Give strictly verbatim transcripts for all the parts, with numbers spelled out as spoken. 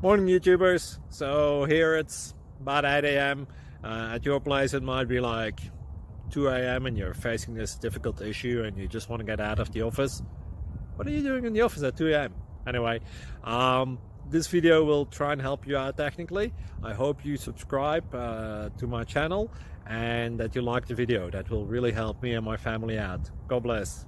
Morning, YouTubers. So here it's about eight A M Uh, at your place it might be like two A M and you're facing this difficult issue and you just want to get out of the office. What are you doing in the office at two A M? Anyway, um, this video will try and help you out technically. I hope you subscribe uh, to my channel and that you like the video. That will really help me and my family out. God bless.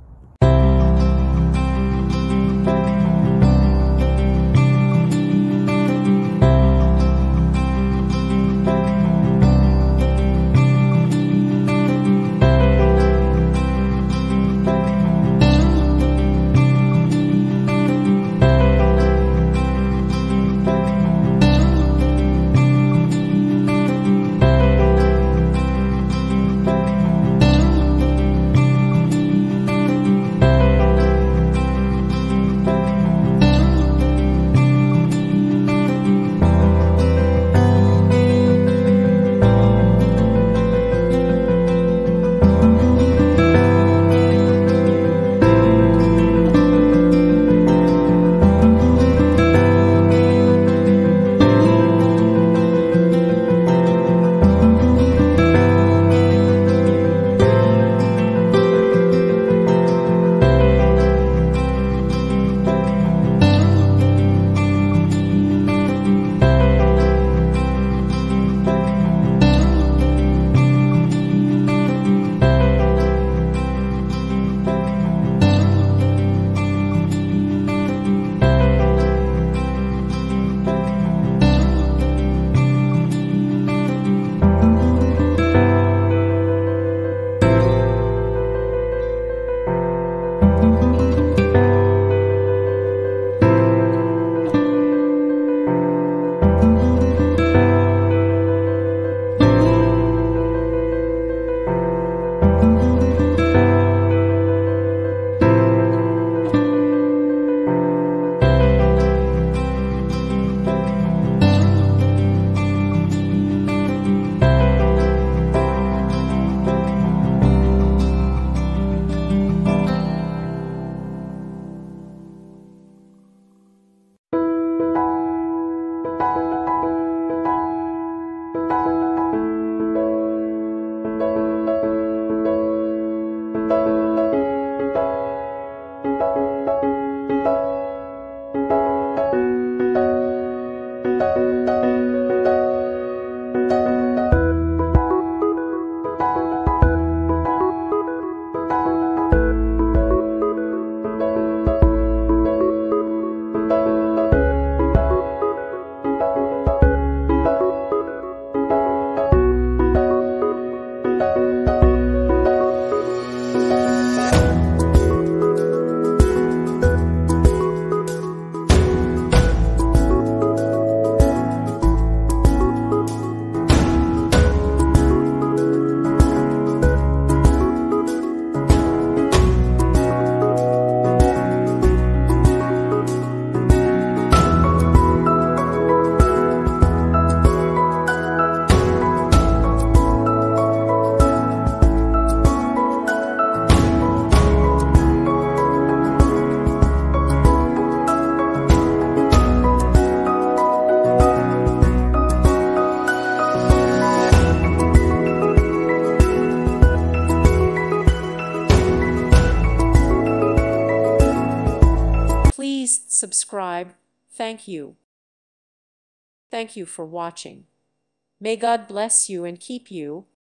Please subscribe. Thank you. Thank you for watching. May God bless you and keep you.